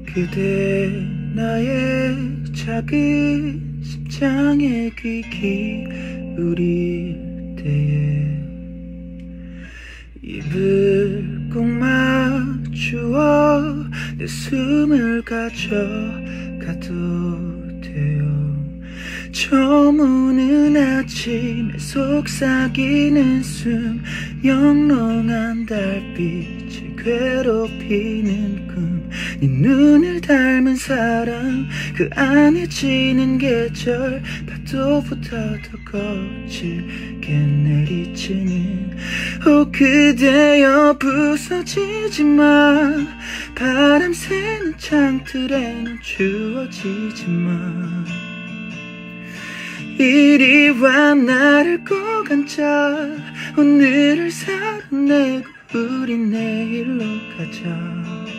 그대 나의 작은 심장에 귀 기울일 때에 입을 꼭 맞추어 내 숨을 가져가도 돼요. 저무는 아침에 속삭이는 숨, 영롱한 달빛을 괴롭히는 꿈, 네 눈을 닮은 사랑, 그 안에 지는 계절, 파도보다 더 거칠게 내리치는 그대여 부서지지 마. 바람 새는 창틀에는 추워지지 마. 이리 와 나를 꼭 앉아. 오늘을 살아내고 우리 내일로 가자.